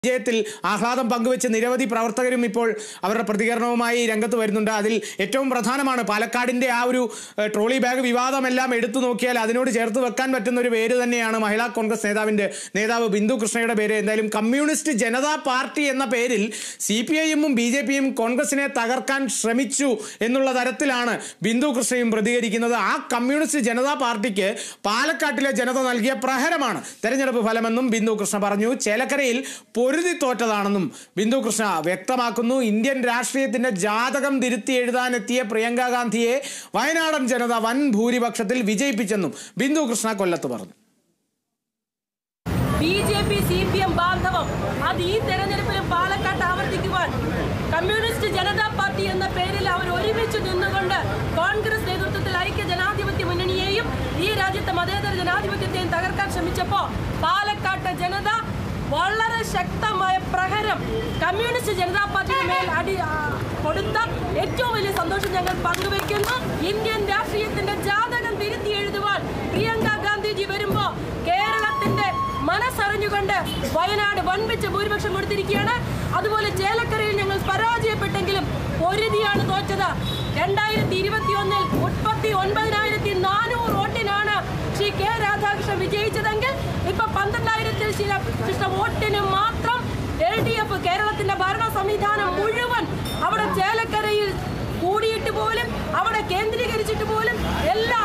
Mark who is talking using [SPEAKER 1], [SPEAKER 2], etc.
[SPEAKER 1] വിജയത്തിൽ ആഹ്ലാദം പങ്കുവെച്ച് നിരവധി പ്രവർത്തകരും ഇപ്പോൾ അവരുടെ പ്രതികരണവുമായി രംഗത്ത് വരുന്നുണ്ട്. അതിൽ ഏറ്റവും പ്രധാനമാണ് പാലക്കാടിൻ്റെ ആ ഒരു ട്രോളി ബാഗ് വിവാദമെല്ലാം എടുത്തു നോക്കിയാൽ അതിനോട് ചേർത്ത് വെക്കാൻ പറ്റുന്ന ഒരു പേര് തന്നെയാണ് മഹിളാ കോൺഗ്രസ് നേതാവ് ബിന്ദു കൃഷ്ണയുടെ പേര്. എന്തായാലും കമ്മ്യൂണിസ്റ്റ് ജനതാ പാർട്ടി എന്ന പേരിൽ CPIഎമ്മും BJPയും കോൺഗ്രസിനെ തകർക്കാൻ ശ്രമിച്ചു എന്നുള്ള തരത്തിലാണ് ബിന്ദു കൃഷ്ണയും പ്രതികരിക്കുന്നത്. ആ കമ്മ്യൂണിസ്റ്റ് ജനതാ പാർട്ടിക്ക് പാലക്കാട്ടിലെ ജനത നൽകിയ പ്രഹരമാണ് തെരഞ്ഞെടുപ്പ് ഫലമെന്നും ബിന്ദു കൃഷ്ണ പറഞ്ഞു. ചേലക്കരയിൽ പൊരുതി തോറ്റതാണെന്നും ബിന്ദു കൃഷ്ണ വ്യക്തമാക്കുന്നു. ഇന്ത്യൻ രാഷ്ട്രീയത്തിന്റെ ജാതകം തിരുത്തി എഴുതാനെത്തിയ പ്രിയങ്ക ഗാന്ധിയെ വയനാടൻ ജനത വൻ ഭൂരിപക്ഷത്തിൽ വിജയിപ്പിച്ചെന്നും ബിന്ദു കൃഷ്ണ കൊല്ലത്ത് പറഞ്ഞു.
[SPEAKER 2] BJP CPM ബാന്ധവം അത് ഈ തെരഞ്ഞെടുപ്പിലും പാലക്കാട്ട് ആവർത്തിക്കുവാൻ കമ്മ്യൂണിസ്റ്റ് ജനതാ പാർട്ടി എന്ന പേരിൽ അവർ ഒരുമിച്ച് നിന്നുകൊണ്ട് കോൺഗ്രസ് നേതൃത്വത്തിൽ ഐക്യ ജനാധിപത്യ മുന്നണിയെയും ഈ രാജ്യത്തെ മതേതര ജനാധിപത്യത്തെയും തകർക്കാൻ ശ്രമിച്ചപ്പോൾ പാലക്കാട്ടെ ജനത വളരെ ശക്തമായ പ്രഹരം കമ്മ്യൂണിസ്റ്റ് ജനതാ പാർട്ടിയുടെ മേൽ കൊടുത്ത ഏറ്റവും വലിയ സന്തോഷം ഞങ്ങൾ പങ്കുവയ്ക്കുന്നു. ഇന്ത്യൻ രാഷ്ട്രീയത്തിന്റെ ജാതകം തിരുത്തി എഴുതുവാൻ പ്രിയങ്ക ഗാന്ധിജി വരുമ്പോൾ കേരളത്തിന്റെ മനസ്സറിഞ്ഞുകൊണ്ട് വയനാട് വൻപിച്ച ഭൂരിപക്ഷം കൊടുത്തിരിക്കുകയാണ്. അതുപോലെ ചേലക്കരയിൽ ഞങ്ങൾ പരാജയപ്പെട്ടെങ്കിലും പൊരുതിയാണ് തോറ്റത്. 2021 39,400 വോട്ടിനാണ് ശ്രീ K. രാധാകൃഷ്ണൻ വിജയിച്ചതെങ്കിൽ ഇപ്പൊ 12,000 വോട്ടിന് മാത്രം LDF കേരളത്തിന്റെ ഭരണ സംവിധാനം മുഴുവൻ അവിടെ ചേലക്കരയിൽ കൂടിയിട്ട് പോലും അവിടെ കേന്ദ്രീകരിച്ചിട്ട് പോലും എല്ലാ